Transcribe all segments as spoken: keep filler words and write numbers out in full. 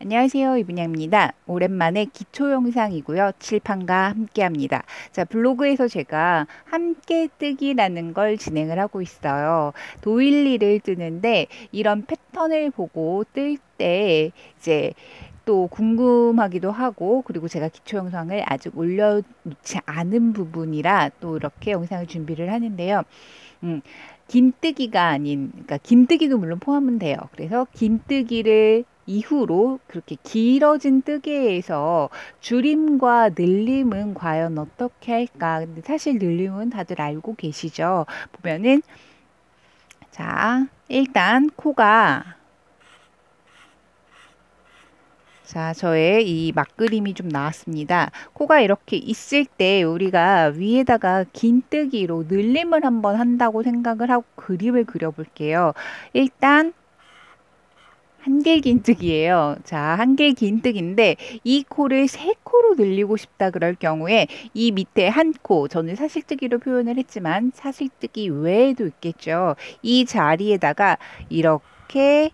안녕하세요, 이분양입니다. 오랜만에 기초 영상이고요. 칠판과 함께합니다. 자, 블로그에서 제가 함께 뜨기라는 걸 진행을 하고 있어요. 도일리를 뜨는데 이런 패턴을 보고 뜰 때 이제 또 궁금하기도 하고, 그리고 제가 기초 영상을 아직 올려놓지 않은 부분이라 또 이렇게 영상을 준비를 하는데요. 음, 긴뜨기가 아닌, 그러니까 긴뜨기도 물론 포함은 돼요. 그래서 긴뜨기를 이후로 그렇게 길어진 뜨개에서 줄임과 늘림은 과연 어떻게 할까? 근데 사실 늘림은 다들 알고 계시죠? 보면은, 자, 일단 코가, 자, 저의 이 막그림이 좀 나왔습니다. 코가 이렇게 있을 때 우리가 위에다가 긴뜨기로 늘림을 한번 한다고 생각을 하고 그림을 그려볼게요. 일단 한길 긴뜨기예요. 자, 한길 긴뜨기인데 이 코를 세 코로 늘리고 싶다 그럴 경우에 이 밑에 한 코, 저는 사실뜨기로 표현을 했지만 사실뜨기 외에도 있겠죠. 이 자리에다가 이렇게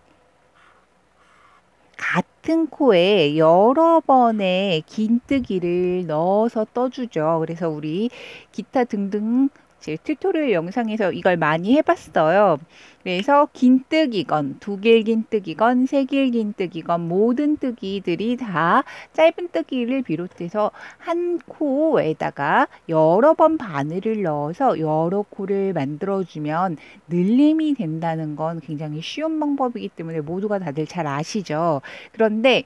같은 코에 여러 번의 긴뜨기를 넣어서 떠주죠. 그래서 우리 기타 등등 제 튜토리얼 영상에서 이걸 많이 해봤어요. 그래서 긴뜨기건, 두길 긴뜨기건, 세길 긴뜨기건 모든 뜨기들이 다 짧은 뜨기를 비롯해서 한 코에다가 여러 번 바늘을 넣어서 여러 코를 만들어주면 늘림이 된다는 건 굉장히 쉬운 방법이기 때문에 모두가 다들 잘 아시죠. 그런데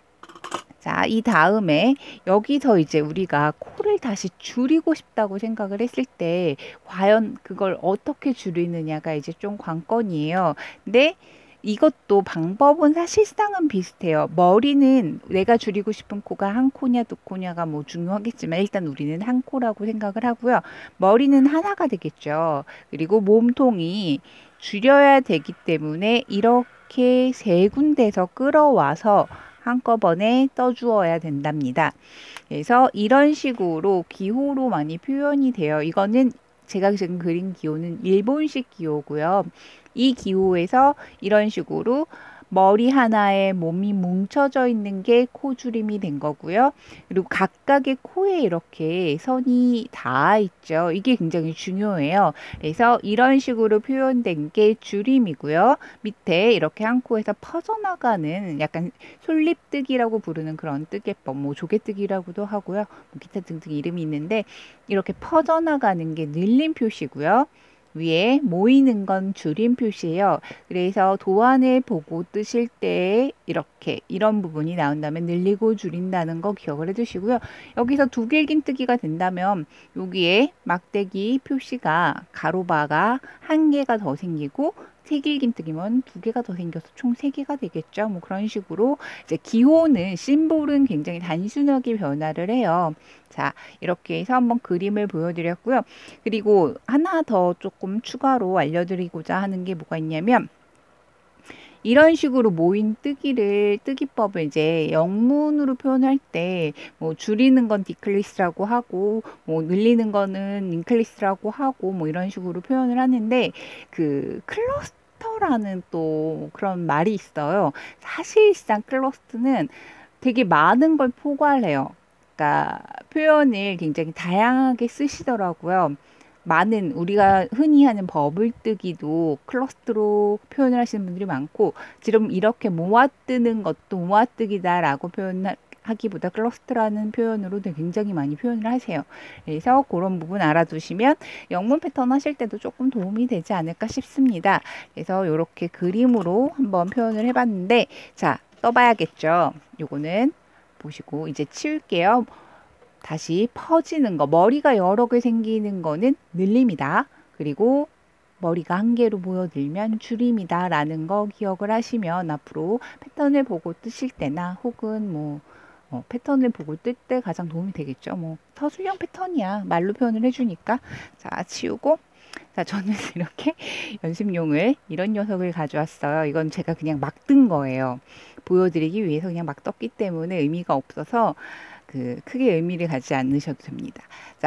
자, 이 다음에 여기서 이제 우리가 코를 다시 줄이고 싶다고 생각을 했을 때 과연 그걸 어떻게 줄이느냐가 이제 좀 관건이에요. 근데 이것도 방법은 사실상은 비슷해요. 머리는 내가 줄이고 싶은 코가 한 코냐 두 코냐가 뭐 중요하겠지만 일단 우리는 한 코라고 생각을 하고요. 머리는 하나가 되겠죠. 그리고 몸통이 줄여야 되기 때문에 이렇게 세 군데서 끌어와서 한꺼번에 떠주어야 된답니다. 그래서 이런 식으로 기호로 많이 표현이 돼요. 이거는 제가 지금 그린 기호는 일본식 기호고요. 이 기호에서 이런 식으로 머리 하나에 몸이 뭉쳐져 있는 게 코주림이 된 거고요. 그리고 각각의 코에 이렇게 선이 닿아 있죠. 이게 굉장히 중요해요. 그래서 이런 식으로 표현된 게 줄임이고요. 밑에 이렇게 한 코에서 퍼져나가는 약간 솔잎뜨기라고 부르는 그런 뜨개법, 뭐 조개뜨기라고도 하고요. 뭐 기타 등등 이름이 있는데 이렇게 퍼져나가는 게 늘림 표시고요. 위에 모이는 건 줄임 표시예요. 그래서 도안을 보고 뜨실 때 이렇게 이런 부분이 나온다면 늘리고 줄인다는 거 기억을 해두시고요. 여기서 두 길긴뜨기가 된다면 여기에 막대기 표시가 가로바가 한 개가 더 생기고 세길긴뜨기면 두 개가 더 생겨서 총 세 개가 되겠죠. 뭐 그런 식으로 이제 기호는 심볼은 굉장히 단순하게 변화를 해요. 자, 이렇게 해서 한번 그림을 보여드렸고요. 그리고 하나 더 조금 추가로 알려드리고자 하는 게 뭐가 있냐면 이런 식으로 모인 뜨기를 뜨기법을 이제 영문으로 표현할 때 뭐 줄이는 건 디클리스라고 하고 뭐 늘리는 거는 인클리스라고 하고 뭐 이런 식으로 표현을 하는데 그 클러스터라는 또 그런 말이 있어요. 사실상 클러스트는 되게 많은 걸 포괄해요. 그러니까 표현을 굉장히 다양하게 쓰시더라고요. 많은 우리가 흔히 하는 버블뜨기도 클러스트로 표현을 하시는 분들이 많고 지금 이렇게 모아뜨는 것도 모아뜨기다라고 표현하기보다 클러스트라는 표현으로 굉장히 많이 표현을 하세요. 그래서 그런 부분 알아두시면 영문 패턴 하실 때도 조금 도움이 되지 않을까 싶습니다. 그래서 이렇게 그림으로 한번 표현을 해봤는데 자, 떠봐야겠죠. 요거는 보시고 이제 치울게요. 다시 퍼지는 거, 머리가 여러 개 생기는 거는 늘림이다. 그리고 머리가 한 개로 모여들면 줄임이다 라는 거 기억을 하시면 앞으로 패턴을 보고 뜨실 때나 혹은 뭐 어, 패턴을 보고 뜰 때 가장 도움이 되겠죠. 뭐 서술형 패턴이야. 말로 표현을 해주니까. 자, 치우고. 자, 저는 이렇게 연습용을 이런 녀석을 가져왔어요. 이건 제가 그냥 막 뜬 거예요. 보여드리기 위해서 그냥 막 떴기 때문에 의미가 없어서 그 크게 의미를 가지지 않으셔도 됩니다. 자,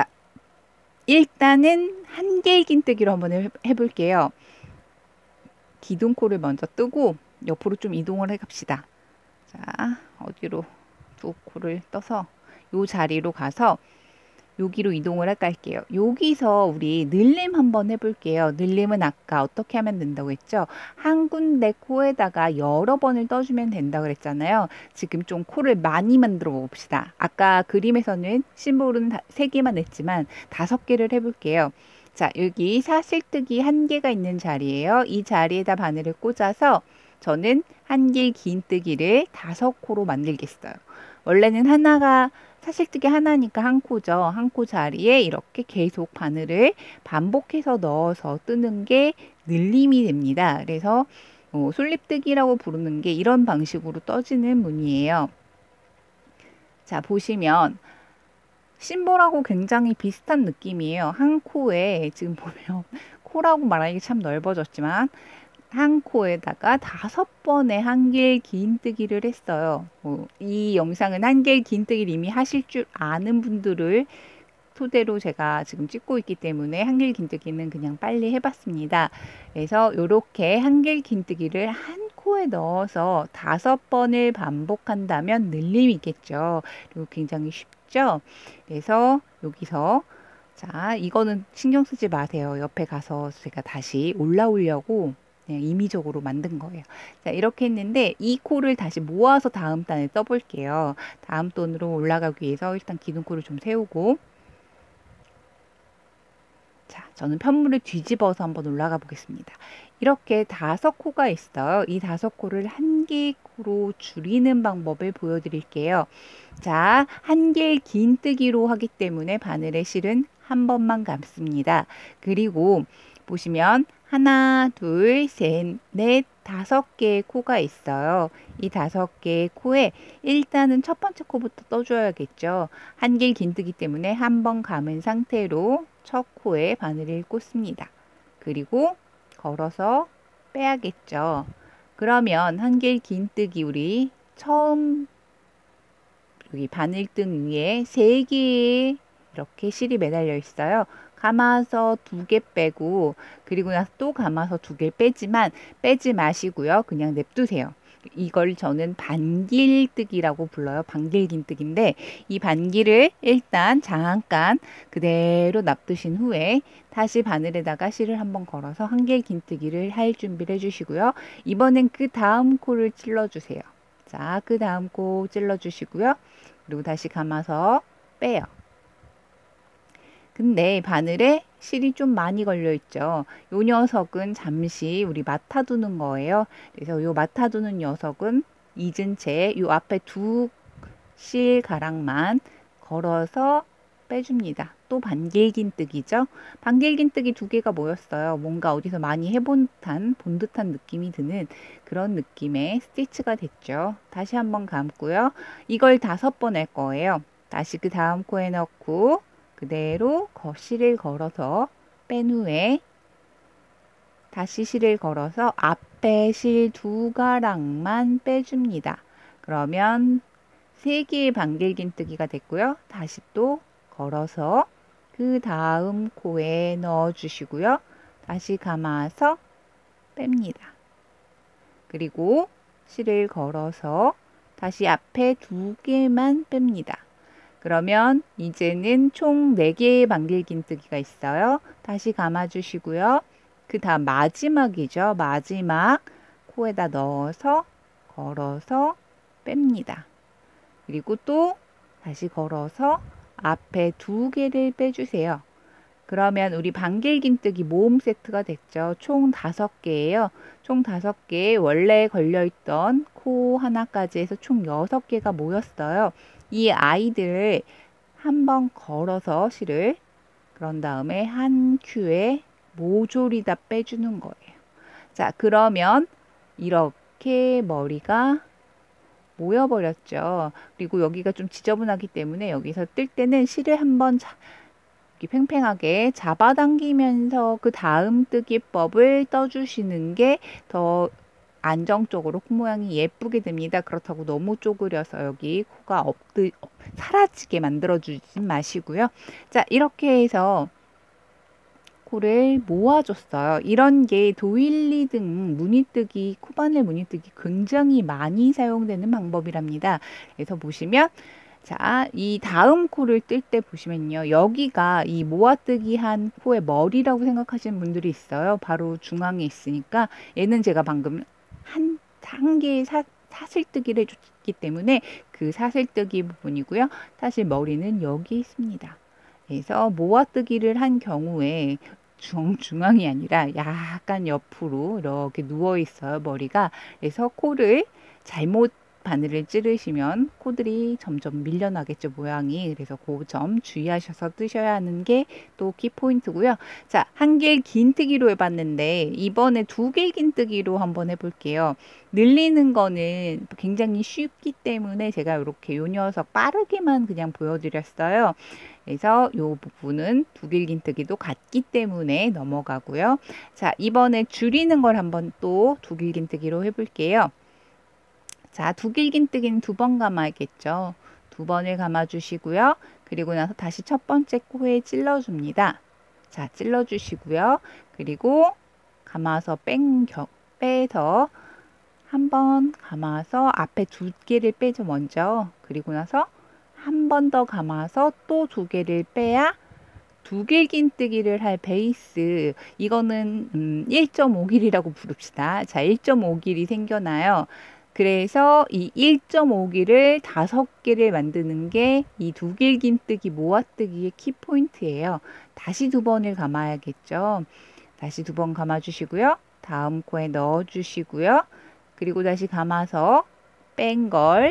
일단은 한길긴뜨기로 한번 해, 해볼게요. 기둥코를 먼저 뜨고 옆으로 좀 이동을 해 갑시다. 자, 어디로 두 코를 떠서 요 자리로 가서 여기로 이동을 할까 할게요. 여기서 우리 늘림 한번 해볼게요. 늘림은 아까 어떻게 하면 된다고 했죠? 한 군데 코에다가 여러 번을 떠주면 된다고 그랬잖아요. 지금 좀 코를 많이 만들어 봅시다. 아까 그림에서는 심볼은 세 개만 했지만 다섯 개를 해볼게요. 자, 여기 사슬뜨기 한 개가 있는 자리예요. 이 자리에다 바늘을 꽂아서 저는 한길 긴뜨기를 다섯 코로 만들겠어요. 원래는 하나가 사실뜨기 하나니까 한 코죠. 한 코 자리에 이렇게 계속 바늘을 반복해서 넣어서 뜨는 게 늘림이 됩니다. 그래서 어, 솔잎뜨기라고 부르는 게 이런 방식으로 떠지는 무늬예요. 자, 보시면 심볼하고 굉장히 비슷한 느낌이에요. 한 코에 지금 보면 코라고 말하기 참 넓어졌지만 한 코에다가 다섯 번의 한길 긴뜨기를 했어요. 어, 이 영상은 한길 긴뜨기를 이미 하실 줄 아는 분들을 토대로 제가 지금 찍고 있기 때문에 한길 긴뜨기는 그냥 빨리 해봤습니다. 그래서 이렇게 한길 긴뜨기를 한 코에 넣어서 다섯 번을 반복한다면 늘림이 있겠죠. 그리고 굉장히 쉽죠. 그래서 여기서 자, 이거는 신경 쓰지 마세요. 옆에 가서 제가 다시 올라오려고 그냥 임의적으로 만든 거예요. 자, 이렇게 했는데 이 코를 다시 모아서 다음 단에 써볼게요. 다음 단으로 올라가기 위해서 일단 기둥코를 좀 세우고 자, 저는 편물을 뒤집어서 한번 올라가 보겠습니다. 이렇게 다섯 코가 있어요. 이 다섯 코를 한 개의 코로 줄이는 방법을 보여드릴게요. 자, 한 개의 긴뜨기로 하기 때문에 바늘의 실은 한 번만 감습니다. 그리고 보시면 하나, 둘, 셋, 넷, 다섯 개의 코가 있어요. 이 다섯 개의 코에 일단은 첫 번째 코부터 떠줘야겠죠. 한 길 긴뜨기 때문에 한 번 감은 상태로 첫 코에 바늘을 꽂습니다. 그리고 걸어서 빼야겠죠. 그러면 한 길 긴뜨기 우리 처음 여기 바늘등 위에 세 개의 이렇게 실이 매달려 있어요. 감아서 두 개 빼고 그리고 나서 또 감아서 두 개 빼지만 빼지 마시고요. 그냥 냅두세요. 이걸 저는 반길뜨기라고 불러요. 반길긴뜨기인데 이 반길을 일단 잠깐 그대로 놔두신 후에 다시 바늘에다가 실을 한번 걸어서 한길긴뜨기를 할 준비를 해주시고요. 이번엔 그 다음 코를 찔러주세요. 자, 그 다음 코 찔러주시고요. 그리고 다시 감아서 빼요. 근데 바늘에 실이 좀 많이 걸려 있죠. 요 녀석은 잠시 우리 맡아두는 거예요. 그래서 요 맡아두는 녀석은 잊은 채 요 앞에 두 실 가락만 걸어서 빼줍니다. 또 반길긴뜨기죠. 반길긴뜨기 두 개가 모였어요. 뭔가 어디서 많이 해본 듯한 본 듯한 느낌이 드는 그런 느낌의 스티치가 됐죠. 다시 한번 감고요. 이걸 다섯 번 할 거예요. 다시 그 다음 코에 넣고 그대로 실을 걸어서 뺀 후에 다시 실을 걸어서 앞에 실 두 가락만 빼줍니다. 그러면 세 개의 반길긴뜨기가 됐고요. 다시 또 걸어서 그 다음 코에 넣어 주시고요. 다시 감아서 뺍니다. 그리고 실을 걸어서 다시 앞에 두 개만 뺍니다. 그러면 이제는 총 네 개의 반길긴뜨기가 있어요. 다시 감아주시고요. 그 다음 마지막이죠. 마지막 코에다 넣어서 걸어서 뺍니다. 그리고 또 다시 걸어서 앞에 두 개를 빼주세요. 그러면 우리 반길긴뜨기 모음 세트가 됐죠. 총 다섯 개예요. 총 다섯 개에 원래 걸려있던 코 하나까지 해서 총 여섯 개가 모였어요. 이 아이들을 한번 걸어서 실을 그런 다음에 한 큐에 모조리 다 빼주는 거예요. 자, 그러면 이렇게 머리가 모여버렸죠. 그리고 여기가 좀 지저분하기 때문에 여기서 뜰 때는 실을 한번 팽팽하게 잡아당기면서 그 다음 뜨기법을 떠주시는 게 더 안정적으로 코 모양이 예쁘게 됩니다. 그렇다고 너무 쪼그려서 여기 코가 없드, 사라지게 만들어주지 마시고요. 자, 이렇게 해서 코를 모아줬어요. 이런 게 도일리 등 무늬뜨기, 코바늘 무늬뜨기 굉장히 많이 사용되는 방법이랍니다. 그래서 보시면 자, 이 다음 코를 뜰 때 보시면요. 여기가 이 모아뜨기 한 코의 머리라고 생각하시는 분들이 있어요. 바로 중앙에 있으니까 얘는 제가 방금 한, 한 개의 사, 사슬뜨기를 해줬기 때문에 그 사슬뜨기 부분이고요. 사실 머리는 여기 있습니다. 그래서 모아뜨기를 한 경우에 중, 중앙이 아니라 약간 옆으로 이렇게 누워 있어요. 머리가. 그래서 코를 잘못 바늘을 찌르시면 코들이 점점 밀려나겠죠, 모양이. 그래서 그 점 주의하셔서 뜨셔야 하는 게 또 키포인트고요. 자, 한 길 긴뜨기로 해봤는데 이번에 두 길 긴뜨기로 한번 해볼게요. 늘리는 거는 굉장히 쉽기 때문에 제가 이렇게 요 녀석 빠르게만 그냥 보여드렸어요. 그래서 이 부분은 두 길 긴뜨기도 같기 때문에 넘어가고요. 자, 이번에 줄이는 걸 한번 또 두 길 긴뜨기로 해볼게요. 자, 두 길 긴뜨기는 두 번 감아야겠죠. 두 번을 감아주시고요. 그리고 나서 다시 첫 번째 코에 찔러줍니다. 자, 찔러주시고요. 그리고 감아서 뺀 겨, 빼서 한 번 감아서 앞에 두 개를 빼죠, 먼저. 그리고 나서 한 번 더 감아서 또 두 개를 빼야 두 길 긴뜨기를 할 베이스. 이거는 음, 일 점 오 길이라고 부릅시다. 자, 일 점 오 길이 생겨나요. 그래서 이 일 점 오 길을 다섯 개를 만드는 게 이 두 길 긴뜨기 모아뜨기의 키포인트예요. 다시 두 번을 감아야겠죠. 다시 두 번 감아주시고요. 다음 코에 넣어주시고요. 그리고 다시 감아서 뺀 걸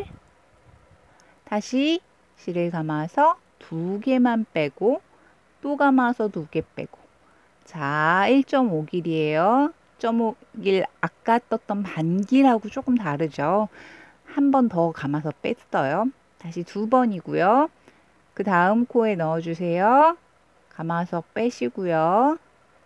다시 실을 감아서 두 개만 빼고 또 감아서 두 개 빼고. 자, 일 점 오 길이에요. 일 점 오 길 아까 떴던 반길하고 조금 다르죠. 한 번 더 감아서 뺐어요. 다시 두 번이고요. 그 다음 코에 넣어주세요. 감아서 빼시고요.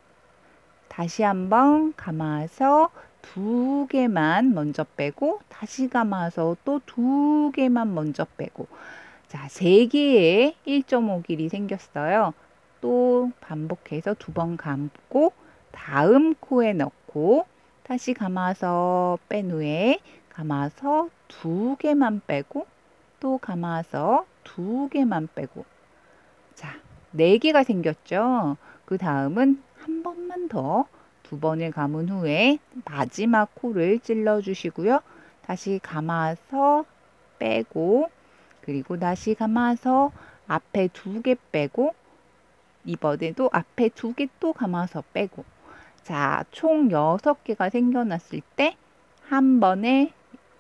다시 한번 감아서 두 개만 먼저 빼고 다시 감아서 또 두 개만 먼저 빼고. 자, 세 개의 일 점 오 길이 생겼어요. 또 반복해서 두 번 감고 다음 코에 넣고 다시 감아서 뺀 후에 감아서 두 개만 빼고 또 감아서 두 개만 빼고. 자, 네 개가 생겼죠. 그 다음은 한 번만 더 두 번을 감은 후에 마지막 코를 찔러 주시고요. 다시 감아서 빼고 그리고 다시 감아서 앞에 두 개 빼고 이번에도 앞에 두 개 또 감아서 빼고. 자, 총 여섯 개가 생겨났을 때 한 번에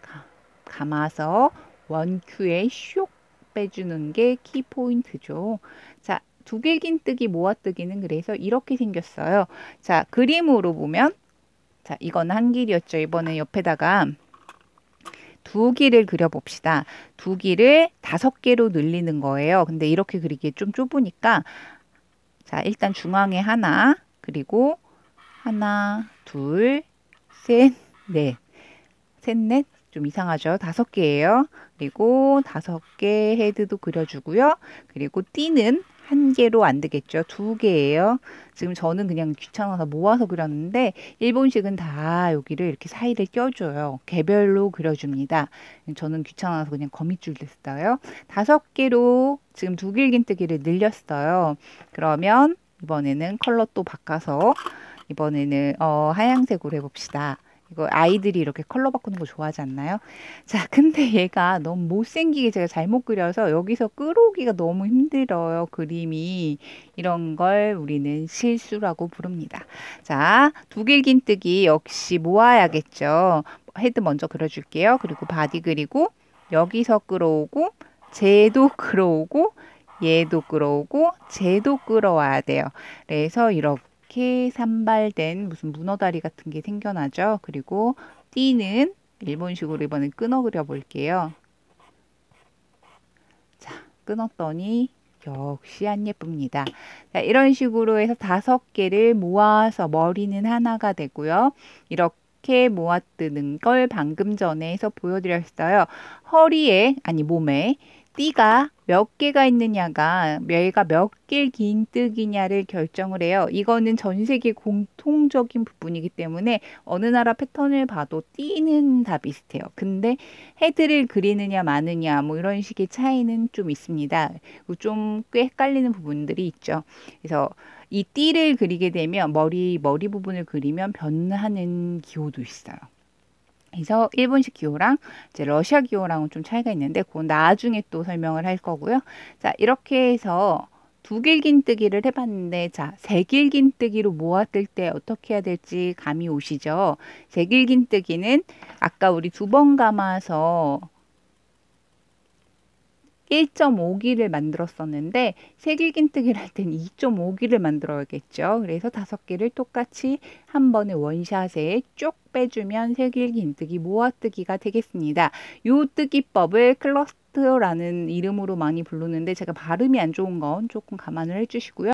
감아서 원큐에 쇽 빼주는 게 키포인트죠. 자, 두 길 긴뜨기 모아뜨기는 그래서 이렇게 생겼어요. 자, 그림으로 보면 자, 이건 한 길이었죠. 이번에 옆에다가 두 길을 그려봅시다. 두 길을 다섯 개로 늘리는 거예요. 근데 이렇게 그리기 좀 좁으니까 자, 일단 중앙에 하나, 그리고 하나, 둘, 셋, 넷. 셋, 넷, 좀 이상하죠? 다섯 개예요. 그리고 다섯 개 헤드도 그려주고요. 그리고 띠는 한 개로 안 되겠죠? 두 개예요. 지금 저는 그냥 귀찮아서 모아서 그렸는데 일본식은 다 여기를 이렇게 사이를 껴줘요. 개별로 그려줍니다. 저는 귀찮아서 그냥 거미줄을 써요. 다섯 개로 지금 두 길 긴뜨기를 늘렸어요. 그러면 이번에는 컬러 또 바꿔서 이번에는 어, 하얀색으로 해봅시다. 이거 아이들이 이렇게 컬러 바꾸는 거 좋아하지 않나요? 자, 근데 얘가 너무 못생기게 제가 잘못 그려서 여기서 끌어오기가 너무 힘들어요. 그림이. 이런 걸 우리는 실수라고 부릅니다. 자, 두 길 긴뜨기 역시 모아야겠죠. 헤드 먼저 그려줄게요. 그리고 바디 그리고 여기서 끌어오고 쟤도 끌어오고 얘도 끌어오고 쟤도 끌어와야 돼요. 그래서 이렇게 이렇게 산발된 무슨 문어다리 같은 게 생겨나죠. 그리고 띠는 일본식으로 이번엔 끊어 그려 볼게요. 자, 끊었더니 역시 안 예쁩니다. 자, 이런 식으로 해서 다섯 개를 모아서 머리는 하나가 되고요. 이렇게 모아뜨는 걸 방금 전에 해서 보여드렸어요. 허리에, 아니 몸에 띠가 몇 개가 있느냐가 얘가 몇 길 긴뜨기냐를 결정을 해요. 이거는 전 세계 공통적인 부분이기 때문에 어느 나라 패턴을 봐도 띠는 다 비슷해요. 근데 헤드를 그리느냐 마느냐 뭐 이런 식의 차이는 좀 있습니다. 좀 꽤 헷갈리는 부분들이 있죠. 그래서 이 띠를 그리게 되면 머리 머리 부분을 그리면 변하는 기호도 있어요. 그래서 일본식 기호랑 이제 러시아 기호랑은 좀 차이가 있는데 그건 나중에 또 설명을 할 거고요. 자, 이렇게 해서 두 길긴뜨기를 해봤는데 자, 세 길긴뜨기로 모았을 때 어떻게 해야 될지 감이 오시죠? 세 길긴뜨기는 아까 우리 두 번 감아서 일 점 오 기를 만들었었는데 세길긴뜨기를 할 때는 이 점 오 기를 만들어야겠죠. 그래서 다섯 개를 똑같이 한 번에 원샷에 쭉 빼주면 세길긴뜨기 모아뜨기가 되겠습니다. 요 뜨기법을 클러스터라는 이름으로 많이 부르는데 제가 발음이 안 좋은 건 조금 감안을 해주시고요.